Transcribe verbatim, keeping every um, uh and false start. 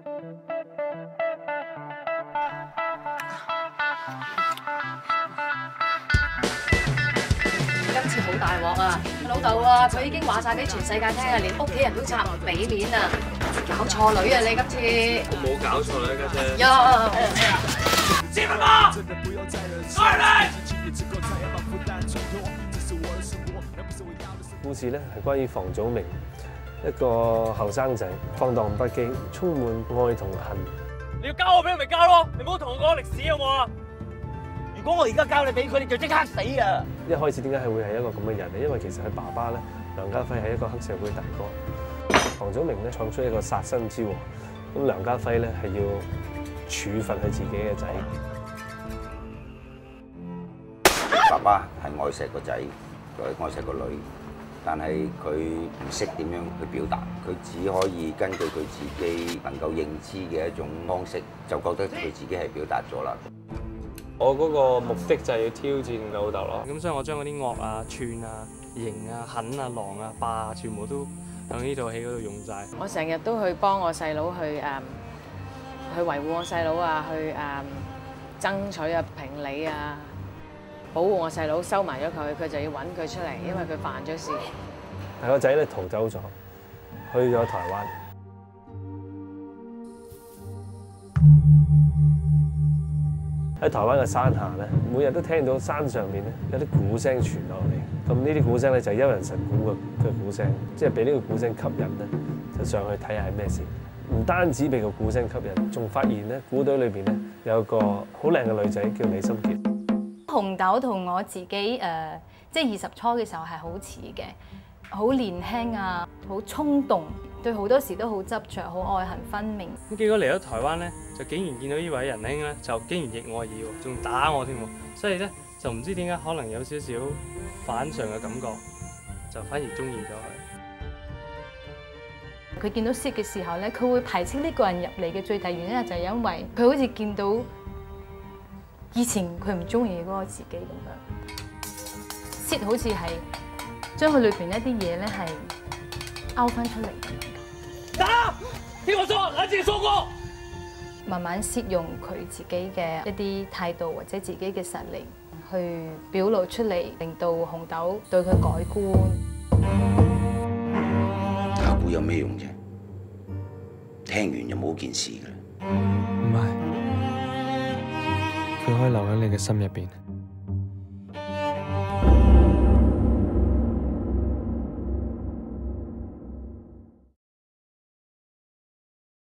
今次好大鑊啊！老豆啊，佢已經話晒俾全世界聽啊，連屋企人都拆唔俾面啊！搞錯女啊你今次！ 我冇搞錯啦，家姐。 呀！ 接份嘛！開嚟！ 故事咧係關於房祖名，一個後生仔，放蕩不羈，充滿愛同恨。 你要交我俾佢咪交咯，你唔好同我講歷史好冇啊！如果我而家交你俾佢，你就即刻死啊！ 一開始點解係會係一個咁嘅人咧？因為其實佢爸爸咧，梁家輝係一個黑社會大哥，房祖名咧創出一個殺身之禍，咁梁家輝咧係要處罰佢自己嘅仔。 爸爸係愛錫個仔，佢愛錫個女，但係佢唔識點樣去表達，佢只可以根據佢自己能夠認知嘅一種方式，就覺得佢自己係表達咗啦。 我嗰個目的就係要挑戰老豆咯，咁所以我將嗰啲惡啊、串啊、型啊、狠啊、狼啊、霸啊，全部都喺呢套戲嗰度用晒。 我成日都去幫我細佬去誒，去維護我細佬啊，去誒爭取啊、評理啊，保護我細佬，收埋咗佢，佢就要揾佢出嚟，因為佢犯咗事。 但個仔咧逃走咗，去咗台灣。喺台灣嘅山下咧，每日都聽到山上面咧有啲鼓聲傳落嚟。咁呢啲鼓聲咧就係幽人神鼓嘅嘅鼓聲，即係俾呢個鼓聲吸引咧，就上去睇下係咩事。唔單止被個鼓聲吸引，仲發現咧鼓隊裏邊咧有個好靚嘅女仔叫李心潔。 紅豆同我自己誒、呃，即係二十初嘅時候係好似嘅，好年輕啊，好衝動，對好多時都好執着，好愛恨分明。 咁結果嚟咗台灣咧，就竟然見到呢位仁兄咧，就竟然逆我意喎，仲打我添喎，所以咧就唔知點解可能有少少反常嘅感覺，就反而中意咗佢。 佢見到 Sid 嘅時候咧，佢會排斥呢個人入嚟嘅最大原因就係因為佢好似見到以前佢唔中意嗰個自己咁樣。Sid 好似係將佢裏邊一啲嘢咧係勾翻出嚟。 打！聽我說，我自己說過。 慢慢Sid用佢自己嘅一啲態度或者自己嘅實力去表露出嚟，令到紅豆對佢改觀。 打鼓有咩用啫？聽完就冇件事㗎啦。 唔係，佢可以留喺你嘅心入邊。